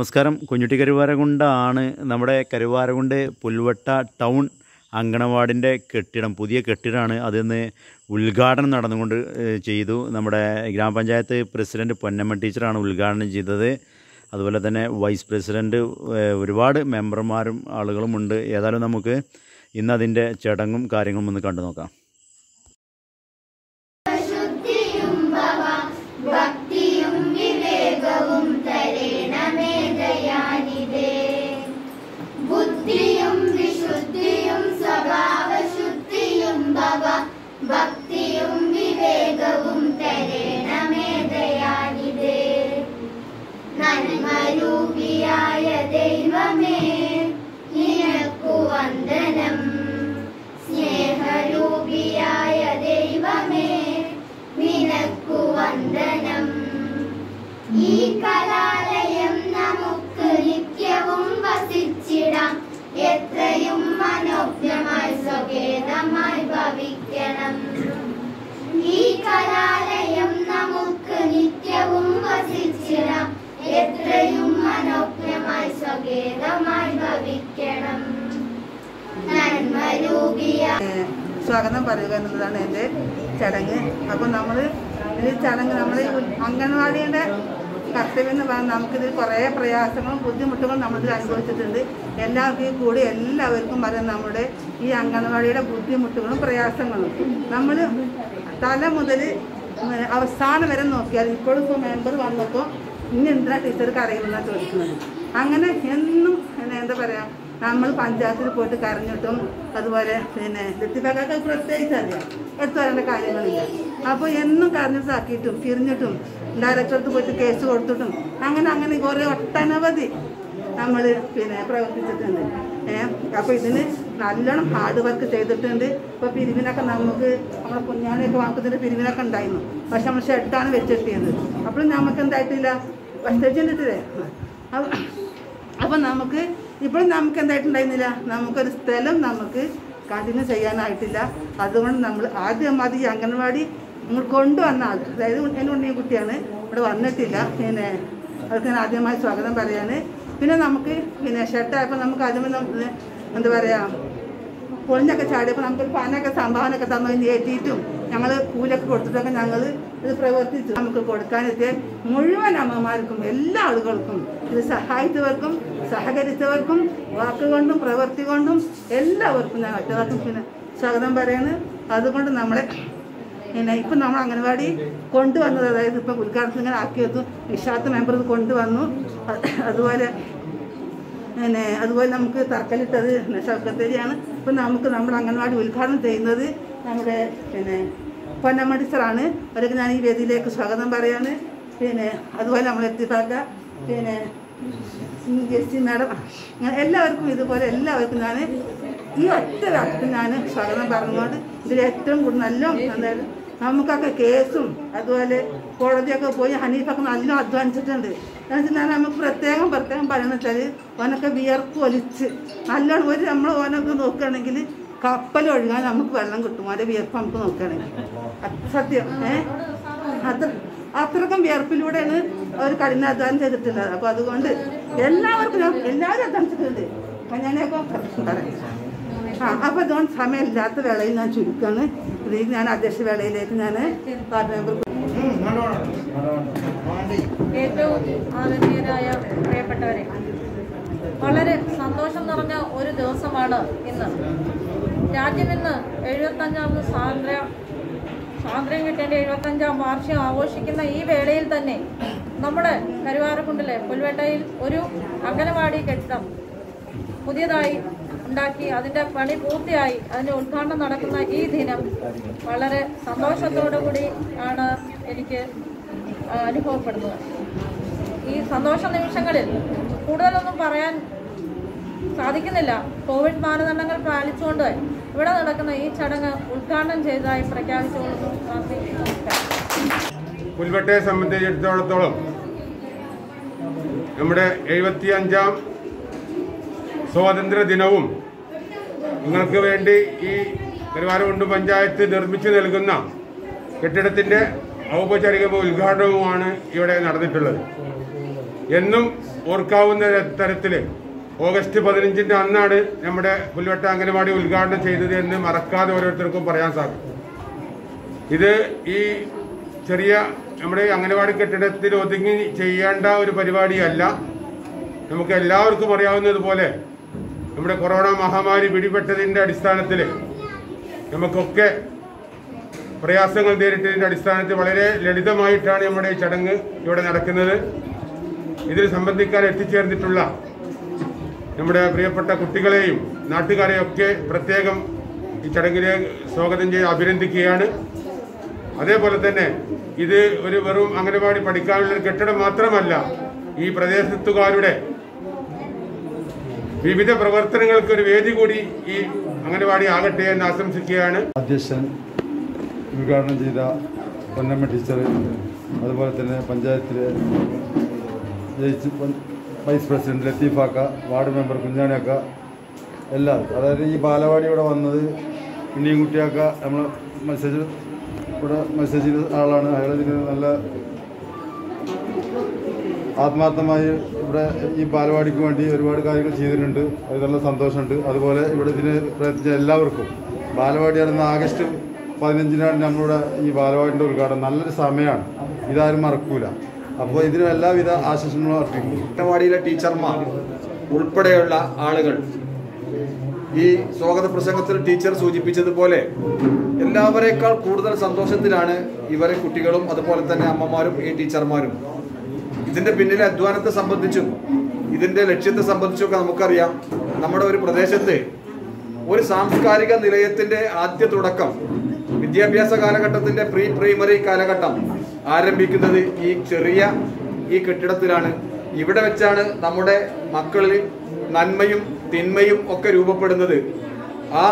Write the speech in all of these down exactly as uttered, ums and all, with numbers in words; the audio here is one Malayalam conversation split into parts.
നമസ്കാരം. കുഞ്ഞുട്ടി കരുവാരകുണ്ടാണ് നമ്മുടെ കരുവാരകുണ്ട് പുൽവട്ട ടൗൺ അങ്കണവാടിൻ്റെ കെട്ടിടം, പുതിയ കെട്ടിടമാണ്. അതിന്ന് ഉദ്ഘാടനം നടന്നുകൊണ്ട് ചെയ്തു. നമ്മുടെ ഗ്രാമപഞ്ചായത്ത് പ്രസിഡൻറ്റ് പൊന്നമ്മ ടീച്ചറാണ് ഉദ്ഘാടനം ചെയ്തത്. അതുപോലെ തന്നെ വൈസ് പ്രസിഡൻറ്റ്, ഒരുപാട് മെമ്പർമാരും ആളുകളുമുണ്ട്. ഏതായാലും നമുക്ക് ഇന്ന് അതിൻ്റെ ചടങ്ങും കാര്യങ്ങളും ഒന്ന് കണ്ടു നോക്കാം. ബുദ്ധിയും വിശുദ്ധിയും സ്വഭാവശുദ്ധിയും ഭവ ഭക്തിയും വിവേകവും തരേണമേ ദയാനിധേ. നന്മരൂപിയായ ദൈവമേ നിനക്കു വന്ദനം. സ്നേഹരൂപിയായ ദൈവമേ നിനക്കു വന്ദനം. ഈ കലാലയം നമുക്ക് നിത്യവും വസിച്ചിടാം. എത്രയും മനോജ്ഞമായി സ്വകേതമായി ഭവിക്കണം. ഈ കലാലയം നമുക്ക് നിത്യവും വസിച്ചിടാം. എത്രയും മനോജ്ഞമായി സ്വകേതമായി ഭവിക്കണം. നന്മരൂപിയ സ്വാഗതം പറയുക എന്നുള്ളതാണ് എൻ്റെ ചടങ്ങ്. അപ്പോൾ നമ്മൾ ഈ ചടങ്ങ് നമ്മൾ അംഗൻവാടിയുടെ കർത്തവ്യം എന്ന് പറഞ്ഞാൽ നമുക്കിതിൽ കുറേ പ്രയാസങ്ങളും ബുദ്ധിമുട്ടുകളും നമ്മളിത് അനുഭവിച്ചിട്ടുണ്ട്. എല്ലാവർക്കും കൂടി എല്ലാവർക്കും പറയാം നമ്മുടെ ഈ അംഗൻവാടിയുടെ ബുദ്ധിമുട്ടുകളും പ്രയാസങ്ങളും നമ്മൾ തല മുതൽ അവസാനം വരെ നോക്കിയാൽ ഇപ്പോഴും ഇപ്പോൾ മെമ്പർ വന്നപ്പോൾ ഇനി എന്തിനാ ടീച്ചർക്ക് അറിയുമെന്നാണ് ചോദിക്കുന്നത്. അങ്ങനെ എന്നും എന്താ പറയുക, നമ്മൾ പഞ്ചായത്തിൽ പോയിട്ട് കരഞ്ഞിട്ടും അതുപോലെ പിന്നെ ലത്തിഫാക്കൊക്കെ പ്രത്യേകിച്ച് അറിയാം, എടുത്തു വരേണ്ട കാര്യങ്ങളില്ല. അപ്പോൾ എന്നും കരഞ്ഞിട്ടാക്കിയിട്ടും തിരിഞ്ഞിട്ടും ഡയറക്ടർക്ക് പോയിട്ട് കേസ് കൊടുത്തിട്ടും അങ്ങനെ അങ്ങനെ കുറേ ഒട്ടനവധി നമ്മൾ പിന്നെ പ്രവർത്തിച്ചിട്ടുണ്ട്. ഏഹ് അപ്പോൾ ഇതിന് നല്ലോണം ഹാർഡ് വർക്ക് ചെയ്തിട്ടുണ്ട്. ഇപ്പോൾ പിരിവിനൊക്കെ നമുക്ക് നമ്മുടെ കുഞ്ഞാണെയൊക്കെ വാക്കത്തിൻ്റെ പിരിവിനൊക്കെ ഉണ്ടായിരുന്നു. പക്ഷെ നമ്മൾ ഷെഡാണ് വെച്ചെത്തിയത്. അപ്പോഴും നമുക്ക് എന്തായിട്ടില്ല, വെച്ചിട്ടില്ലേ. അപ്പം നമുക്ക് ഇപ്പോഴും നമുക്ക് എന്തായിട്ടുണ്ടായിരുന്നില്ല, നമുക്കൊരു സ്ഥലം നമുക്ക് കണ്ടിന്യൂ ചെയ്യാനായിട്ടില്ല. അതുകൊണ്ട് നമ്മൾ ആദ്യം അത് ഈ അംഗൻവാടി നമ്മൾ കൊണ്ടുവന്ന ആൾ, അതായത് എൻ്റെ ഉണ്ണിയ കുട്ടിയാണ്, ഇവിടെ വന്നിട്ടില്ല. പിന്നെ അവർക്ക് ഞാൻ ആദ്യമായി സ്വാഗതം പറയാണ്. പിന്നെ നമുക്ക് പിന്നെ ഷെഡായപ്പോൾ നമുക്ക് ആദ്യമേ എന്താ പറയുക, പൊളിഞ്ഞൊക്കെ ചാടിയപ്പോൾ നമുക്കൊരു പനൊക്കെ സംഭാവനയൊക്കെ തന്നു ഏറ്റിയിട്ടും ഞങ്ങൾ കൂലൊക്കെ കൊടുത്തിട്ടൊക്കെ ഞങ്ങൾ ഇത് പ്രവർത്തിച്ചു. നമുക്ക് കൊടുക്കാനെത്തിയ മുഴുവൻ അമ്മമാർക്കും എല്ലാ ആളുകൾക്കും ഇത് സഹായിച്ചവർക്കും സഹകരിച്ചവർക്കും വാക്കുകൊണ്ടും പ്രവൃത്തി കൊണ്ടും എല്ലാവർക്കും ഞാൻ ഒറ്റവാർക്കും പിന്നെ സ്വാഗതം പറയാണ്. അതുകൊണ്ട് നമ്മളെ പിന്നെ ഇപ്പം നമ്മൾ അംഗൻവാടി കൊണ്ടുവന്നത്, അതായത് ഇപ്പം ഉദ്ഘാടനത്തിൽ ഇങ്ങനെ ആക്കി വെച്ചു, ഇഷാത്ത് മെമ്പർ ഇത് കൊണ്ടുവന്നു. അതുപോലെ പിന്നെ അതുപോലെ നമുക്ക് തറക്കല്ലിട്ടത് ഷൗക്കത്തേരിയാണ്. ഇപ്പം നമുക്ക് നമ്മുടെ അംഗൻവാടി ഉദ്ഘാടനം ചെയ്യുന്നത് നമ്മുടെ പിന്നെ പൊന്നമ്മ ടീച്ചറാണ്. അവരൊക്കെ ഞാൻ ഈ വേദിയിലേക്ക് സ്വാഗതം പറയാണ്. പിന്നെ അതുപോലെ നമ്മൾ എത്തിപ്പാക്ക പിന്നെ ജെസ്സി മാഡം, അങ്ങനെ എല്ലാവർക്കും ഇതുപോലെ എല്ലാവർക്കും ഞാൻ ഈ ഒറ്റ വാക്ക് ഞാൻ സ്വാഗതം പറഞ്ഞുകൊണ്ട് ഇതിൽ ഏറ്റവും കൂടുതൽ നല്ല എന്തായാലും നമുക്കൊക്കെ കേസും അതുപോലെ കോടതിയൊക്കെ പോയി ഹനീഫൊക്കെ നല്ല അധ്വാനിച്ചിട്ടുണ്ട്. എന്ന് വെച്ചാൽ നമുക്ക് പ്രത്യേകം പ്രത്യേകം പറയുന്നത് വെച്ചാൽ ഓനൊക്കെ വിയർപ്പ് ഒലിച്ച് നല്ലോണം ഒരു നമ്മൾ ഓനൊക്കെ നോക്കുകയാണെങ്കിൽ കപ്പൽ ഒഴുകാൻ നമുക്ക് വെള്ളം കിട്ടും. അതിൻ്റെ വിയർപ്പ് നമുക്ക് നോക്കുകയാണെങ്കിൽ സത്യം ഏഹ് അത്ര അത്രക്കും വിയർപ്പിലൂടെയാണ് അവർ കഠിനാധ്വാനം ചെയ്തിട്ടുള്ളത്. അപ്പോൾ അതുകൊണ്ട് എല്ലാവർക്കും ഞാൻ എല്ലാവരും അധ്വാനിച്ചിട്ടുണ്ട്. അപ്പം ഞാനപ്പോൾ പറയാം. ആ അപ്പോൾ അതുകൊണ്ട് സമയമില്ലാത്ത വേളയിൽ ഞാൻ ചുരുക്കാണ്. ഇതിലേക്ക് ഞാൻ അധ്യക്ഷ വേളയിലേക്ക് ഞാൻ വാർഡ് മെമ്പർ. ഏറ്റവും ആദരണീയരായ പ്രിയപ്പെട്ടവരെ, വളരെ സന്തോഷം നിറഞ്ഞ ഒരു ദിവസമാണ് ഇന്ന്. രാജ്യം ഇന്ന് എഴുപത്തഞ്ചാമത് സ്വാതന്ത്ര്യ സ്വാതന്ത്ര്യം കിട്ടിയതിൻ്റെ എഴുപത്തഞ്ചാം വാർഷികം ആഘോഷിക്കുന്ന ഈ വേളയിൽ തന്നെ നമ്മുടെ കരുവാരക്കുണ്ടിലെ പുൽവട്ടയിൽ ഒരു അംഗനവാടി കെട്ടിടം പുതിയതായി ഉണ്ടാക്കി അതിൻ്റെ പണി പൂർത്തിയായി അതിൻ്റെ ഉദ്ഘാടനം നടക്കുന്ന ഈ ദിനം വളരെ സന്തോഷത്തോടു കൂടി ആണ് എനിക്ക് അനുഭവപ്പെടുന്നത്. ഈ സന്തോഷ നിമിഷങ്ങളിൽ കൂടുതലൊന്നും പറയാൻ സാധിക്കുന്നില്ല. കോവിഡ് മാനദണ്ഡങ്ങൾ പാലിച്ചുകൊണ്ട് ഇവിടെ നടക്കുന്ന ഈ ചടങ്ങ് ഉദ്ഘാടനം ചെയ്തതായി പ്രഖ്യാപിച്ചുകൊള്ളുന്നു. പുൽവട്ടയെ സംബന്ധിച്ചിടത്തോളം നമ്മുടെ എഴുപത്തി അഞ്ചാം സ്വാതന്ത്ര്യ ദിനവും നിങ്ങൾക്ക് വേണ്ടി ഈ കരുവാരകുണ്ട് പഞ്ചായത്ത് നിർമ്മിച്ചു നൽകുന്ന കെട്ടിടത്തിൻ്റെ ഔപചാരിക ഉദ്ഘാടനവുമാണ് ഇവിടെ നടന്നിട്ടുള്ളത്. എന്നും ഓർക്കാവുന്ന തരത്തിൽ ഓഗസ്റ്റ് പതിനഞ്ചിൻ്റെ അന്നാണ് നമ്മുടെ പുൽവട്ട അംഗനവാടി ഉദ്ഘാടനം ചെയ്തത് എന്ന് മറക്കാതെ ഓരോരുത്തർക്കും പറയാൻ സാധിക്കും. ഇത് ഈ ചെറിയ നമ്മുടെ അംഗനവാടി കെട്ടിടത്തിൽ ഒതുങ്ങി ചെയ്യേണ്ട ഒരു പരിപാടിയല്ല. നമുക്ക് എല്ലാവർക്കും അറിയാവുന്നതുപോലെ നമ്മുടെ കൊറോണ മഹാമാരി പിടിപെട്ടതിൻ്റെ അടിസ്ഥാനത്തിൽ നമുക്കൊക്കെ പ്രയാസങ്ങൾ നേരിട്ടതിൻ്റെ അടിസ്ഥാനത്തിൽ വളരെ ലളിതമായിട്ടാണ് നമ്മുടെ ഈ ചടങ്ങ് ഇവിടെ നടക്കുന്നത്. ഇതിൽ സംബന്ധിക്കാൻ എത്തിച്ചേർന്നിട്ടുള്ള നമ്മുടെ പ്രിയപ്പെട്ട കുട്ടികളെയും നാട്ടുകാരെയും ഒക്കെ പ്രത്യേകം ഈ ചടങ്ങിലേക്ക് സ്വാഗതം ചെയ്ത് അഭിനന്ദിക്കുകയാണ്. അതേപോലെ തന്നെ ഇത് ഒരു വെറും അംഗനവാടി പഠിക്കാനുള്ളൊരു കെട്ടിടം മാത്രമല്ല, ഈ പ്രദേശത്തുകാരുടെ വിവിധ പ്രവർത്തനങ്ങൾക്ക് ഒരു വേദി കൂടി ഈ അംഗനവാടി ആകട്ടെ എന്ന് ആശംസിക്കുകയാണ്. അധ്യക്ഷൻ ഉദ്ഘാടനം ചെയ്ത പൊന്നമ്മ ടീച്ചർ, അതുപോലെ തന്നെ പഞ്ചായത്തിലെ ജയിച്ച് വൈസ് പ്രസിഡന്റ് ലത്തീഫാക്ക, വാർഡ് മെമ്പർ കുഞ്ഞാണിയാക്ക, എല്ലാവരും, അതായത് ഈ ബാലവാടി ഇവിടെ വന്നത് ഉണ്ണിയും കുട്ടിയാക്ക നമ്മൾ മെസ്സേജ് ഇവിടെ മെസ്സേജ് ചെയ്ത ആളാണ്. അയാൾ ഇതിന് നല്ല ആത്മാർത്ഥമായി ഇവിടെ ഈ ബാലവാടിക്ക് വേണ്ടി ഒരുപാട് കാര്യങ്ങൾ ചെയ്തിട്ടുണ്ട്. അത് നല്ല സന്തോഷമുണ്ട്. അതുപോലെ ഇവിടെ ഇതിന് പ്രയത്നിച്ച എല്ലാവർക്കും, ബാലവാടി നടന്ന ആഗസ്റ്റ് പതിനഞ്ചിനാണ് നമ്മളിവിടെ ഈ ബാലവാടിൻ്റെ ഉദ്ഘാടനം. നല്ലൊരു സമയമാണ്, ഇതാരും മറക്കൂല. അപ്പോൾ ഇതിന് എല്ലാവിധ ആശംസകളും അർപ്പിക്കും. അംഗനവാടിയിലെ ടീച്ചർമാർ ഉൾപ്പെടെയുള്ള ആളുകൾ ഈ സ്വാഗത പ്രസംഗത്തിൽ ടീച്ചർ സൂചിപ്പിച്ചതുപോലെ എല്ലാവരേക്കാൾ കൂടുതൽ സന്തോഷത്തിലാണ് ഇവരെ കുട്ടികളും അതുപോലെ തന്നെ അമ്മമാരും ഈ ടീച്ചർമാരും. ഇതിൻ്റെ പിന്നിലെ അധ്വാനത്തെ സംബന്ധിച്ചും ഇതിൻ്റെ ലക്ഷ്യത്തെ സംബന്ധിച്ചൊക്കെ നമുക്കറിയാം. നമ്മുടെ ഒരു പ്രദേശത്ത് ഒരു സാംസ്കാരിക നിലയത്തിൻ്റെ ആദ്യ തുടക്കം വിദ്യാഭ്യാസ കാലഘട്ടത്തിൻ്റെ പ്രീ പ്രൈമറി കാലഘട്ടം ആരംഭിക്കുന്നത് ഈ ചെറിയ ഈ കെട്ടിടത്തിലാണ്. ഇവിടെ വെച്ചാണ് നമ്മുടെ മക്കളിൽ നന്മയും തിന്മയും ഒക്കെ രൂപപ്പെടുന്നത്. ആ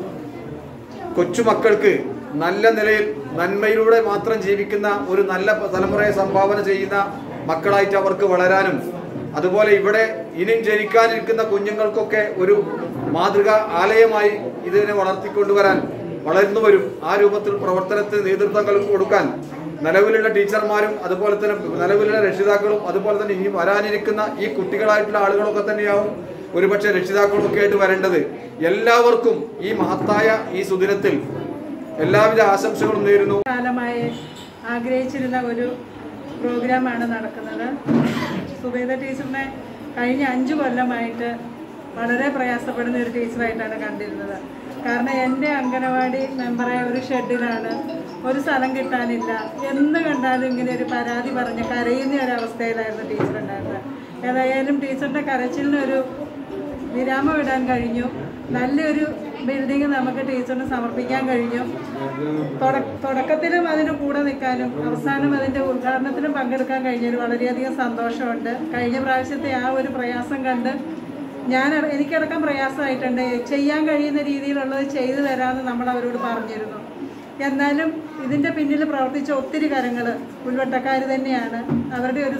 കൊച്ചുമക്കൾക്ക് നല്ല നിലയിൽ നന്മയിലൂടെ മാത്രം ജീവിക്കുന്ന ഒരു നല്ല തലമുറയെ സംഭാവന ചെയ്യുന്ന മക്കളായിട്ട് അവർക്ക് വളരാനും, അതുപോലെ ഇവിടെ ഇനിയും ജനിക്കാനിരിക്കുന്ന കുഞ്ഞുങ്ങൾക്കൊക്കെ ഒരു മാതൃക ആലയമായി ഇതിനെ വളർത്തിക്കൊണ്ടുവരാൻ വളർന്നു വരും. ആ രൂപത്തിൽ പ്രവർത്തനത്തിന് നേതൃത്വങ്ങൾ കൊടുക്കാൻ നിലവിലുള്ള ടീച്ചർമാരും അതുപോലെ തന്നെ നിലവിലുള്ള രക്ഷിതാക്കളും അതുപോലെ തന്നെ ഇനി വരാനിരിക്കുന്ന ഈ കുട്ടികളായിട്ടുള്ള ആളുകളൊക്കെ തന്നെയാവും ഒരുപക്ഷെ രക്ഷിതാക്കളൊക്കെ ആയിട്ട് വരേണ്ടത്. എല്ലാവർക്കും ഈ മഹത്തായ ഈ സുദിനത്തിൽ എല്ലാവിധ ആശംസകളും നേരുന്നു. കാലമായി ആഗ്രഹിച്ചിരുന്ന ഒരു പ്രോഗ്രാമാണ് നടക്കുന്നത്. സുബൈദ ടീച്ചറിനെ കഴിഞ്ഞ അഞ്ചു കൊല്ലമായിട്ട് വളരെ പ്രയാസപ്പെടുന്ന ഒരു ടീച്ചറായിട്ടാണ് കണ്ടിരുന്നത്. കാരണം എൻ്റെ അംഗനവാടി മെമ്പറായ ഒരു ഷെഡിലാണ്, ഒരു സ്ഥലം കിട്ടാനില്ല, എന്ന് കണ്ടാലും ഇങ്ങനെ ഒരു പരാതി പറഞ്ഞ് കരയുന്ന ഒരവസ്ഥയിലായിരുന്നു ടീച്ചർ ഉണ്ടായിരുന്നത്. ഏതായാലും ടീച്ചറിൻ്റെ കരച്ചിലിനൊരു വിരാമം ഇടാൻ കഴിഞ്ഞു. നല്ലൊരു ബിൽഡിംഗ് നമുക്ക് ടീച്ചറിന് സമർപ്പിക്കാൻ കഴിഞ്ഞു. തുടക്കത്തിലും അതിന് കൂടെ നിൽക്കാനും അവസാനം അതിൻ്റെ ഉദ്ഘാടനത്തിലും പങ്കെടുക്കാൻ കഴിഞ്ഞൊരു വളരെയധികം സന്തോഷമുണ്ട്. കഴിഞ്ഞ പ്രാവശ്യത്തെ ആ ഒരു പ്രയാസം കണ്ട് ഞാൻ എനിക്കടക്കം പ്രയാസമായിട്ടുണ്ട്. ചെയ്യാൻ കഴിയുന്ന രീതിയിലുള്ളത് ചെയ്തു തരാമെന്ന് നമ്മൾ അവരോട് പറഞ്ഞിരുന്നു. എന്നാലും ഇതിൻ്റെ പിന്നിൽ പ്രവർത്തിച്ച ഒത്തിരി കാര്യങ്ങൾ പുൽവട്ടക്കാർ തന്നെയാണ്. അവരുടെ ഒരു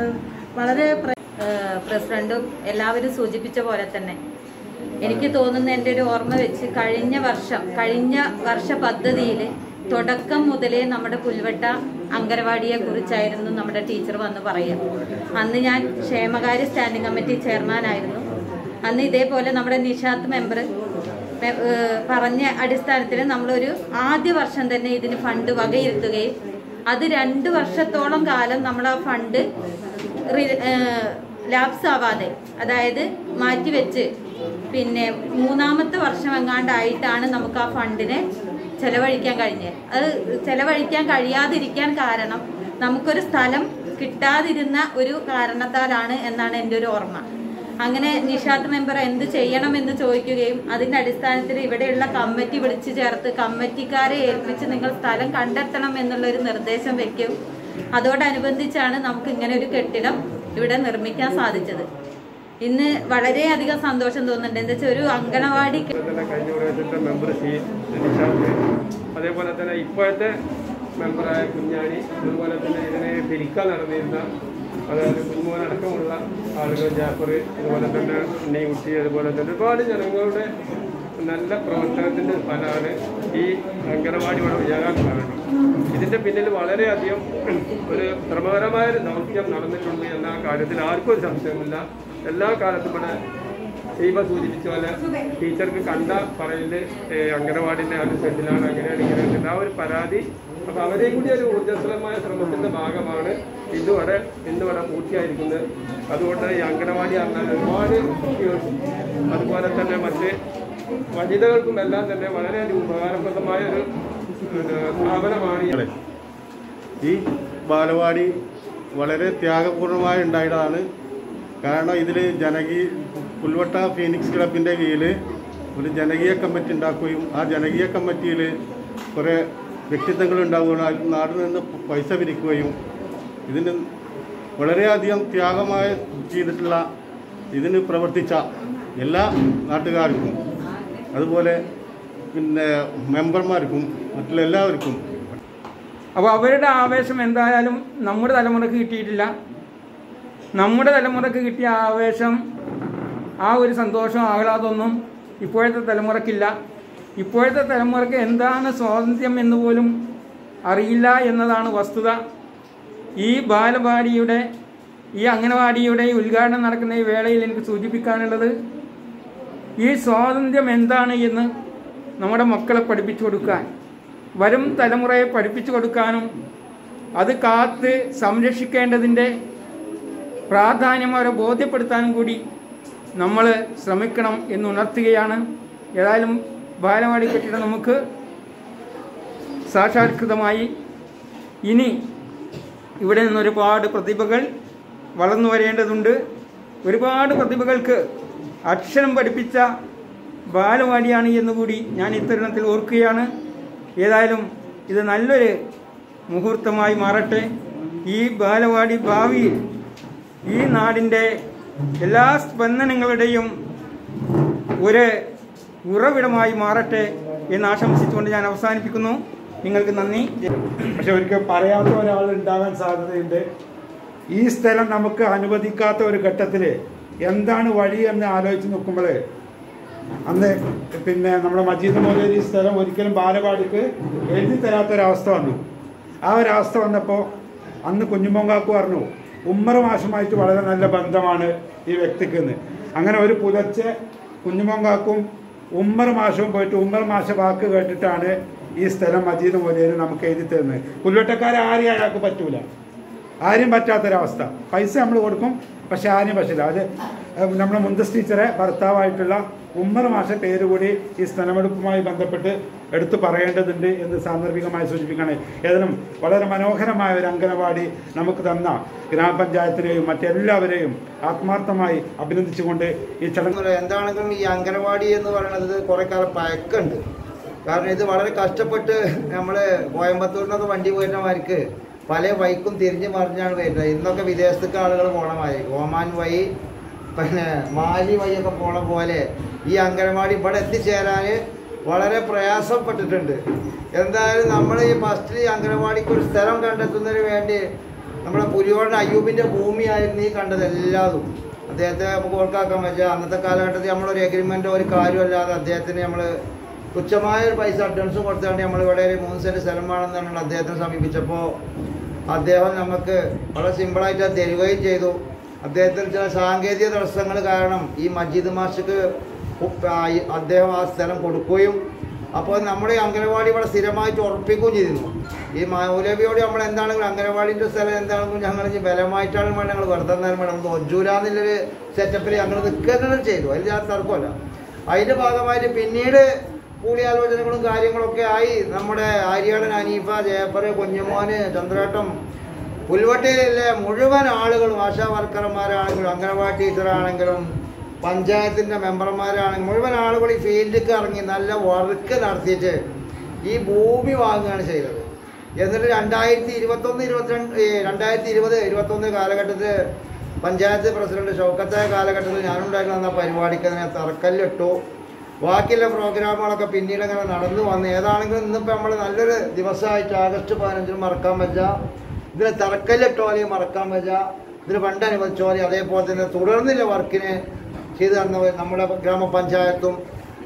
വളരെ പ്രസിഡന്റും എല്ലാവരും സൂചിപ്പിച്ച പോലെ തന്നെ എനിക്ക് തോന്നുന്ന എൻ്റെ ഒരു ഓർമ്മ വെച്ച് കഴിഞ്ഞ വർഷം കഴിഞ്ഞ വർഷ പദ്ധതിയിൽ തുടക്കം മുതലേ നമ്മുടെ പുൽവട്ട അംഗനവാടിയെ കുറിച്ചായിരുന്നു നമ്മുടെ ടീച്ചർ വന്ന് പറയുക. അന്ന് ഞാൻ ക്ഷേമകാര്യ സ്റ്റാൻഡിംഗ് കമ്മിറ്റി ചെയർമാനായിരുന്നു. അന്ന് ഇതേപോലെ നമ്മുടെ നിഷാത്ത് മെമ്പർ പറഞ്ഞ അടിസ്ഥാനത്തിൽ നമ്മളൊരു ആദ്യ വർഷം തന്നെ ഇതിന് ഫണ്ട് വകയിരുത്തുകയും അത് രണ്ട് വർഷത്തോളം കാലം നമ്മൾ ആ ഫണ്ട് ലാപ്സ് ആവാതെ, അതായത് മാറ്റിവെച്ച് പിന്നെ മൂന്നാമത്തെ വർഷം എങ്ങാണ്ടായിട്ടാണ് നമുക്ക് ആ ഫണ്ടിനെ ചെലവഴിക്കാൻ കഴിഞ്ഞത്. അത് ചെലവഴിക്കാൻ കഴിയാതിരിക്കാൻ കാരണം നമുക്കൊരു സ്ഥലം കിട്ടാതിരുന്ന ഒരു കാരണത്താലാണ് എന്നാണ് എൻ്റെ ഒരു ഓർമ്മ. അങ്ങനെ നിഷാത്ത് മെമ്പർ എന്ത് ചെയ്യണമെന്ന് ചോദിക്കുകയും അതിൻ്റെ അടിസ്ഥാനത്തിൽ ഇവിടെയുള്ള കമ്മിറ്റി വിളിച്ചു ചേർത്ത് കമ്മിറ്റിക്കാരെ ഏൽപ്പിച്ച് നിങ്ങൾ സ്ഥലം കണ്ടെത്തണം എന്നുള്ളൊരു നിർദ്ദേശം വയ്ക്കും. അതോടനുബന്ധിച്ചാണ് നമുക്ക് ഇങ്ങനെ ഒരു കെട്ടിടം ഇവിടെ നിർമ്മിക്കാൻ സാധിച്ചത്. ഇന്ന് വളരെയധികം സന്തോഷം തോന്നുന്നുണ്ട്. എന്താ വെച്ചാൽ ഒരു അങ്കണവാടി കഴിഞ്ഞ പ്രാവശ്യത്തെ മെമ്പർ അതേപോലെ തന്നെ ഇപ്പോഴത്തെ മെമ്പറായ കുഞ്ഞാണി, അതുപോലെ തന്നെ ഇതിനെ ഭരിക്കാൻ നടന്നിരുന്ന അതായത് കുഞ്ഞുമോനടക്കമുള്ള ആളുകൾ, ജാഫർ, അതുപോലെ തന്നെ ഉണ്ണിക്കുട്ടി, അതുപോലെ തന്നെ ഒരുപാട് ജനങ്ങളുടെ നല്ല പ്രവർത്തനത്തിൻ്റെ ഫലമാണ് ഈ അംഗനവാടി ഇവിടെ ഉയരാൻ കാരണം. ഇതിൻ്റെ പിന്നിൽ വളരെയധികം ഒരു ശ്രമകരമായ ഒരു ദൗത്യം നടന്നിട്ടുണ്ട് എന്ന കാര്യത്തിൽ ആർക്കും ഒരു സംശയമില്ല. എല്ലാ കാലത്തും ഇവിടെ ദൈവ സൂചിപ്പിച്ച പോലെ ടീച്ചർക്ക് കണ്ട പറയല് അംഗനവാടിൻ്റെ അത് സെറ്റിലാണ്, അങ്ങനെയാണ് ഇങ്ങനെയാണ് ആ ഒരു പരാതി. അപ്പോൾ അവരെയും കൂടി ഒരു ഊർജ്ജസ്വലമായ ശ്രമത്തിൻ്റെ ഭാഗമാണ് ഇന്നുവരെ ഇന്നിവിടെ പൂർത്തിയായിരിക്കുന്നത്. അതുകൊണ്ട് ഈ അംഗനവാടി പറഞ്ഞാൽ ഒരുപാട് കുട്ടികൾക്കും അതുപോലെ തന്നെ മറ്റ് വനിതകൾക്കും എല്ലാം തന്നെ വളരെയധികം ഉപകാരപ്രദമായ ഒരു സ്ഥാപനമാണ്. ഈ ബാലവാടി വളരെ ത്യാഗപൂർണമായി ഉണ്ടായതാണ്. കാരണം ഇതിൽ ജനകീയ പുൽവട്ട ഫീനിക്സ് ക്ലബിൻ്റെ കീഴിൽ ഒരു ജനകീയ കമ്മിറ്റി ഉണ്ടാക്കുകയും ആ ജനകീയ കമ്മിറ്റിയിൽ കുറേ വ്യക്തിത്വങ്ങൾ ഉണ്ടാവുകയും നാട്ടിൽ നിന്ന് പൈസ പിരിക്കുകയും ഇതിന് വളരെയധികം ത്യാഗമായി ചെയ്തിട്ടുള്ള ഇതിന് പ്രവർത്തിച്ച എല്ലാ നാട്ടുകാർക്കും അതുപോലെ പിന്നെ മെമ്പർമാർക്കും മറ്റുള്ള എല്ലാവർക്കും. അപ്പോൾ അവരുടെ ആവേശം എന്തായാലും നമ്മുടെ തലമുറക്ക് കിട്ടിയിട്ടില്ല. നമ്മുടെ തലമുറക്ക് കിട്ടിയ ആവേശം, ആ ഒരു സന്തോഷം, ആഹ്ലാദമൊന്നും ഇപ്പോഴത്തെ തലമുറക്കില്ല. ഇപ്പോഴത്തെ തലമുറക്ക് എന്താണ് സ്വാതന്ത്ര്യം എന്ന് പോലും അറിയില്ല എന്നതാണ് വസ്തുത. ഈ ബാലവാടിയുടെ ഈ അംഗനവാടിയുടെ ഉദ്ഘാടനം നടക്കുന്ന ഈ വേളയിൽ എനിക്ക് സൂചിപ്പിക്കാനുള്ളത്, ഈ സ്വാതന്ത്ര്യം എന്താണ് എന്ന് നമ്മുടെ മക്കളെ പഠിപ്പിച്ചു കൊടുക്കാൻ, വരും തലമുറയെ പഠിപ്പിച്ചു കൊടുക്കാനും അത് കാത്ത് സംരക്ഷിക്കേണ്ടതിൻ്റെ പ്രാധാന്യം അവരെ ബോധ്യപ്പെടുത്താനും കൂടി നമ്മൾ ശ്രമിക്കണം എന്നുണർത്തുകയാണ്. ഏതായാലും ബാലവാടി കെട്ടിടം നമുക്ക് സാക്ഷാത്കൃതമായി. ഇനി ഇവിടെ നിന്ന് ഒരുപാട് പ്രതിഭകൾ വളർന്നു വരേണ്ടതുണ്ട്. ഒരുപാട് പ്രതിഭകൾക്ക് അക്ഷരം പഠിപ്പിച്ച ബാലവാടിയാണ് എന്നുകൂടി ഞാൻ ഇത്തരുണത്തിൽ ഓർക്കുകയാണ്. ഏതായാലും ഇത് നല്ലൊരു മുഹൂർത്തമായി മാറട്ടെ. ഈ ബാലവാടി ഭാവിയിൽ ഈ നാടിൻ്റെ എല്ലാ സ്പന്ദനങ്ങളുടെയും ഒരു ഉറവിടമായി മാറട്ടെ എന്ന് ആശംസിച്ചുകൊണ്ട് ഞാൻ അവസാനിപ്പിക്കുന്നു. നിങ്ങൾക്ക് നന്ദി. പക്ഷെ ഒരിക്കൽ പറയാത്ത ഒരാൾ ഉണ്ടാകാൻ സാധ്യതയുണ്ട്. ഈ സ്ഥലം നമുക്ക് അനുവദിക്കാത്ത ഒരു ഘട്ടത്തിൽ എന്താണ് വഴി എന്ന് ആലോചിച്ച് നോക്കുമ്പോൾ അന്ന് പിന്നെ നമ്മുടെ മജീദ് മൗലവി ഈ സ്ഥലം ഒരിക്കലും ബാലവാടിക്ക് എഴുതി തരാത്തൊരവസ്ഥ വന്നു. ആ ഒരവസ്ഥ വന്നപ്പോൾ അന്ന് കുഞ്ഞുമോങ്കാക്ക് പറഞ്ഞു, ഉമ്മർ മാഷുമായിട്ട് വളരെ നല്ല ബന്ധമാണ് ഈ വ്യക്തിക്കെന്ന്. അങ്ങനെ ഒരു പുലർച്ചെ കുഞ്ഞുമോങ്കാക്കും ഉമ്മർ മാഷവും പോയിട്ട് ഉമ്മർ മാഷ വാക്ക് കേട്ടിട്ടാണ് ഈ സ്ഥലം മജീദ് മൗലവിന് നമുക്ക് എഴുതി തരുന്നത്. പുൽവട്ടക്കാരെ ആരെയും അയാൾക്ക് പറ്റൂല, ആരും പറ്റാത്തൊരവസ്ഥ. പൈസ നമ്മൾ കൊടുക്കും, പക്ഷെ ആരും പറ്റില്ല. അത് നമ്മുടെ മുന്തസ് ടീച്ചറെ ഭർത്താവായിട്ടുള്ള ഉമ്മർ മാഷ പേര് കൂടി ഈ സ്ഥലമെടുപ്പുമായി ബന്ധപ്പെട്ട് എടുത്തു പറയേണ്ടതുണ്ട് എന്ന് സാന്ദർഭികമായി സൂചിപ്പിക്കുകയാണ്. ഏതായാലും വളരെ മനോഹരമായ ഒരു അംഗനവാടി നമുക്ക് തന്ന ഗ്രാമപഞ്ചായത്തിനെയും മറ്റെല്ലാവരെയും ആത്മാർത്ഥമായി അഭിനന്ദിച്ചുകൊണ്ട് ഈ ചടങ്ങ് എന്താണെങ്കിലും ഈ അംഗനവാടി എന്ന് പറയുന്നത് കുറെ കാലം പഴക്കമുണ്ട്. കാരണം ഇത് വളരെ കഷ്ടപ്പെട്ട് നമ്മൾ കോയമ്പത്തൂരിൽ നിന്നൊക്കെ വണ്ടി പോയിരുന്നമാർക്ക് പല വഴിക്കും തിരിഞ്ഞു മറിഞ്ഞാണ് വരുന്നത്. ഇന്നൊക്കെ വിദേശത്തേക്ക് ആളുകൾ പോകണമായി ഓമാൻ വഴി പിന്നെ മാലി വഴിയൊക്കെ പോണ പോലെ ഈ അംഗനവാടി ഇവിടെ എത്തിച്ചേരാൻ വളരെ പ്രയാസപ്പെട്ടിട്ടുണ്ട്. എന്തായാലും നമ്മൾ ഈ ഫസ്റ്റ് ഈ അംഗനവാടിക്ക് ഒരു സ്ഥലം കണ്ടെത്തുന്നതിന് വേണ്ടി നമ്മുടെ പുലിയോടൻ അയ്യൂബിൻ്റെ ഭൂമിയായിരുന്നു ഈ കണ്ടത് എല്ലാതും. അദ്ദേഹത്തെ നമുക്ക് ഓർക്കാക്കാൻ പറ്റുക. അന്നത്തെ കാലഘട്ടത്തിൽ നമ്മളൊരു എഗ്രിമെൻറ്റോ ഒരു കാര്യമല്ലാതെ അദ്ദേഹത്തിന് നമ്മൾ തുച്ഛമായ ഒരു പൈസ അഡ്വാൻസ് കൊടുത്തുകൊണ്ട് നമ്മളിവിടെ ഒരു മൂന്ന് സെൻറ്റ് സ്ഥലം വേണമെന്നാണ് അദ്ദേഹത്തിനെ സമീപിച്ചപ്പോൾ അദ്ദേഹം നമുക്ക് വളരെ സിമ്പിളായിട്ട് അത് തരികയും ചെയ്തു. അദ്ദേഹത്തിന് ചില സാങ്കേതിക തടസ്സങ്ങൾ കാരണം ഈ മജീദ് മാഷക്ക് അദ്ദേഹം ആ സ്ഥലം കൊടുക്കുകയും അപ്പോൾ നമ്മുടെ ഈ അംഗനവാടി ഇവിടെ സ്ഥിരമായിട്ട് ഉറപ്പിക്കുകയും ചെയ്തിരുന്നു. ഈ മൗലവിയോട് നമ്മൾ എന്താണെങ്കിലും അംഗനവാടിൻ്റെ സ്ഥലം എന്താണെങ്കിലും ഞങ്ങൾ ബലമായിട്ടാണ് വേണം ഞങ്ങൾ വെറുതെ നേരം വേണം നമുക്ക് ഒജൂരാന്നുള്ളൊരു സെറ്റപ്പിൽ ഞങ്ങൾ നിൽക്കുന്നത് ചെയ്തു. അതിൽ ഞാൻ തർക്കമല്ല. അതിൻ്റെ ഭാഗമായിട്ട് പിന്നീട് കൂടിയാലോചനകളും കാര്യങ്ങളൊക്കെ ആയി നമ്മുടെ ആര്യാടൻ അനീഫ, ജയപ്പർ, കുഞ്ഞുമോന്, ചന്ദ്രേട്ടം, പുൽവട്ടയിലെ മുഴുവൻ ആളുകളും ആശാ വർക്കർമാരാണെങ്കിലും അംഗനവാടി ടീച്ചറാണെങ്കിലും പഞ്ചായത്തിൻ്റെ മെമ്പർമാരാണെങ്കിലും മുഴുവൻ ആളുകൾ ഈ ഫീൽഡിലേക്ക് ഇറങ്ങി നല്ല വർക്ക് നടത്തിയിട്ട് ഈ ഭൂമി വാങ്ങുകയാണ് ചെയ്തത്. എന്നിട്ട് രണ്ടായിരത്തി ഇരുപത്തൊന്ന് ഇരുപത്തിരണ്ട് രണ്ടായിരത്തി ഇരുപത് ഇരുപത്തൊന്ന് കാലഘട്ടത്തിൽ പഞ്ചായത്ത് പ്രസിഡന്റ് ഷൗക്കത്തായ കാലഘട്ടത്തിൽ ഞാനുണ്ടായിരുന്ന പരിപാടിക്ക് അതിനെ തറക്കല്ലിട്ടു. ബാക്കിയുള്ള പ്രോഗ്രാമുകളൊക്കെ പിന്നീട് അങ്ങനെ നടന്നു വന്നു. ഏതാണെങ്കിലും ഇന്നിപ്പോൾ നമ്മൾ നല്ലൊരു ദിവസമായിട്ട് ആഗസ്റ്റ് പതിനഞ്ചിന് മറക്കാൻ പറ്റുക, ഇതിന് തറക്കല്ലിട്ടോലെയും മറക്കാൻ പറ്റുക, ഇതിന് ഫണ്ട് അനുവദിച്ചോലെ അതേപോലെ തന്നെ തുടർന്നില്ല വർക്കിന് ചെയ്തു തന്ന നമ്മുടെ ഗ്രാമപഞ്ചായത്തും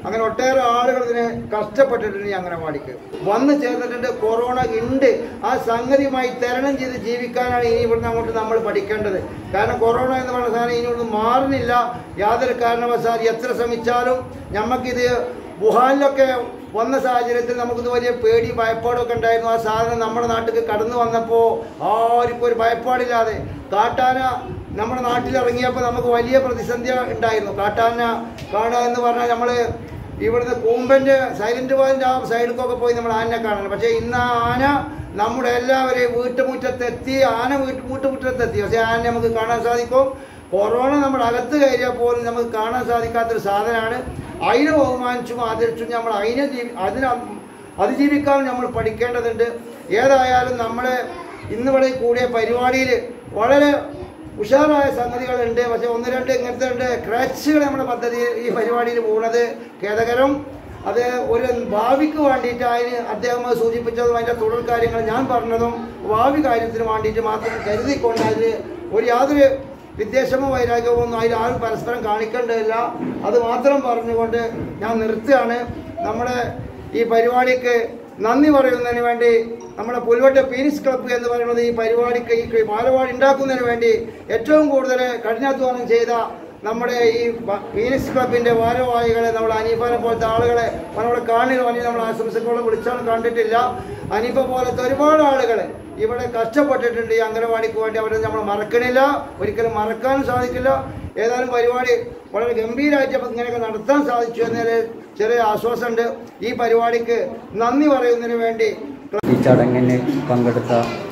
അങ്ങനെ ഒട്ടേറെ ആളുകൾ ഇതിനെ കഷ്ടപ്പെട്ടിട്ടുണ്ട് ഈ അംഗനവാടിക്ക് വന്നു ചേർന്നിട്ടുണ്ട്. കൊറോണ ഉണ്ട്, ആ സംഗതിയുമായി തരണം ചെയ്ത് ജീവിക്കാനാണ് ഇനി ഇവിടുന്ന് അങ്ങോട്ട് നമ്മൾ പഠിക്കേണ്ടത്. കാരണം കൊറോണ എന്ന് പറയുന്ന സാധനം ഇനി ഇവിടുന്ന് മാറുന്നില്ല. യാതൊരു കാരണവശാലും എത്ര ശ്രമിച്ചാലും നമുക്കിത് വുഹാനിലൊക്കെ വന്ന സാഹചര്യത്തിൽ നമുക്കിത് വലിയ പേടി ഭയപ്പാടൊക്കെ ഉണ്ടായിരുന്നു. ആ സാധനം നമ്മുടെ നാട്ടിലേക്ക് കടന്നു വന്നപ്പോൾ ആർക്കും ഒരു ഭയപ്പാടില്ലാതെ കാട്ടാന നമ്മുടെ നാട്ടിലിറങ്ങിയപ്പോൾ നമുക്ക് വലിയ പ്രതിസന്ധി ഉണ്ടായിരുന്നു. കാട്ടാന കാണുക എന്ന് പറഞ്ഞാൽ നമ്മൾ ഇവിടുന്ന് കൂമ്പൻ്റെ സൈലന്റ് വാലിൻ്റെ ആ സൈഡിലേക്കൊക്കെ പോയി നമ്മൾ ആനനെ കാണണം. പക്ഷേ ഇന്ന് ആ ആന നമ്മുടെ എല്ലാവരെയും വീട്ടുമുറ്റത്തെത്തി, ആന വീട്ടു വീട്ടുമുറ്റത്തെത്തി. പക്ഷേ ആന നമുക്ക് കാണാൻ സാധിക്കും. കൊറോണ നമ്മുടെ അകത്ത് കയറിയാൽ പോലും നമുക്ക് കാണാൻ സാധിക്കാത്തൊരു സാധനമാണ്. അതിനെ ബഹുമാനിച്ചും ആദരിച്ചും നമ്മൾ അതിനെ ജീവി അതിനെ അതിജീവിക്കാൻ നമ്മൾ പഠിക്കേണ്ടതുണ്ട്. ഏതായാലും നമ്മളെ ഇന്നിവിടെ കൂടിയ പരിപാടിയിൽ വളരെ ഉഷാറായ സംഗതികളുണ്ട്. പക്ഷെ ഒന്ന് രണ്ട് ഇങ്ങനത്തെ രണ്ട് ക്രാച്ചുകൾ നമ്മുടെ പദ്ധതി ഈ പരിപാടിയിൽ പോകുന്നത് ഖേദകരം. അത് ഒരു ഭാവിക്ക് വേണ്ടിയിട്ട് അതിന് അദ്ദേഹം സൂചിപ്പിച്ചതും അതിൻ്റെ തുടർ കാര്യങ്ങൾ ഞാൻ പറഞ്ഞതും ഭാവി കാര്യത്തിന് വേണ്ടിയിട്ട് മാത്രം കരുതിക്കൊണ്ട് അതിൽ ഒരു യാതൊരു വിദ്വേഷമോ വൈരാഗ്യമോ ഒന്നും അതിൽ ആരും പരസ്പരം കാണിക്കേണ്ടതില്ല. അത് മാത്രം പറഞ്ഞുകൊണ്ട് ഞാൻ നിർത്തുകയാണ്. നമ്മുടെ ഈ പരിപാടിക്ക് നന്ദി പറയുന്നതിന് വേണ്ടി നമ്മുടെ പുൽവട്ട പീനിക്സ് ക്ലബ്ബ് എന്ന് പറയുന്നത് ഈ പരിപാടിക്ക് ഈ ബാലവാടി ഉണ്ടാക്കുന്നതിന് വേണ്ടി ഏറ്റവും കൂടുതൽ കഠിനാധ്വാനം ചെയ്ത നമ്മുടെ ഈ പീനിക്സ് ക്ലബിൻ്റെ ഭാരവാഹികളെ, നമ്മുടെ അനീഫനെ പോലത്തെ ആളുകളെ നമ്മളെ കാണില്ല, അനി നമ്മൾ ആശംസകളെ വിളിച്ചാൽ കണ്ടിട്ടില്ല. അനീഫ പോലത്തെ ഒരുപാട് ആളുകൾ ഇവിടെ കഷ്ടപ്പെട്ടിട്ടുണ്ട് ഈ അംഗനവാടിക്ക് വേണ്ടി. അവരെ നമ്മൾ മറക്കണില്ല, ഒരിക്കലും മറക്കാനും സാധിക്കില്ല. ഏതായാലും പരിപാടി വളരെ ഗംഭീരമായിട്ട് ഇങ്ങനെയൊക്കെ നടത്താൻ സാധിച്ചു എന്നതിൽ ചെറിയ ആശ്വാസമുണ്ട്. ഈ പരിപാടിക്ക് നന്ദി പറയുന്നതിന് വേണ്ടി ഈ ചടങ്ങിന് പങ്കെടുത്ത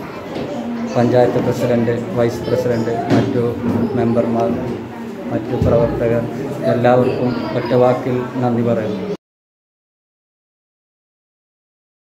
പഞ്ചായത്ത് പ്രസിഡന്റ്, വൈസ് പ്രസിഡന്റ്, മറ്റു മെമ്പർമാർ, മറ്റു പ്രവർത്തകർ എല്ലാവർക്കും ഒറ്റവാക്കിൽ നന്ദി പറയുന്നു.